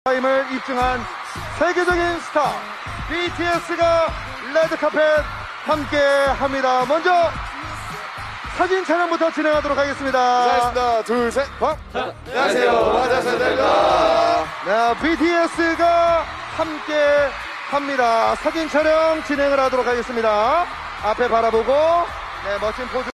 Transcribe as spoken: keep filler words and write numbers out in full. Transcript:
타임을 입증한 세계적인 스타 비티에스가 레드카펫 함께 합니다. 먼저 사진 촬영부터 진행하도록 하겠습니다. 하나, 둘, 셋, 광! 안녕하세요, 와자세들입니다. 네, 비티에스가 함께 합니다. 사진 촬영 진행을 하도록 하겠습니다. 앞에 바라보고 네, 멋진 포즈